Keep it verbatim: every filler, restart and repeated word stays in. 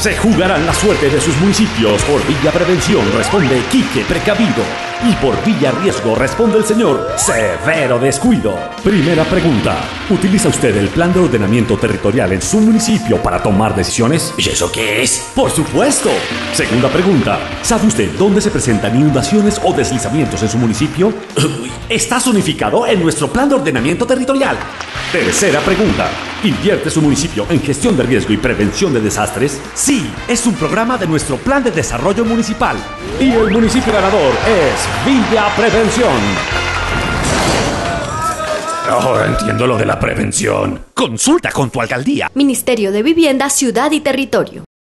Se jugarán la suerte de sus municipios. Por Villa Prevención responde Quique Precavido. Y por Villa Riesgo responde el señor Severo Descuido. Primera pregunta. ¿Utiliza usted el plan de ordenamiento territorial en su municipio para tomar decisiones? ¿Y eso qué es? ¡Por supuesto! Segunda pregunta. ¿Sabe usted dónde se presentan inundaciones o deslizamientos en su municipio? Está zonificado en nuestro plan de ordenamiento territorial. Tercera pregunta. ¿Invierte su municipio en gestión de riesgo y prevención de desastres? Sí, es un programa de nuestro plan de desarrollo municipal. Y el municipio ganador es Villa Prevención. Ahora entiendo lo de la prevención. Consulta con tu alcaldía. Ministerio de Vivienda, Ciudad y Territorio.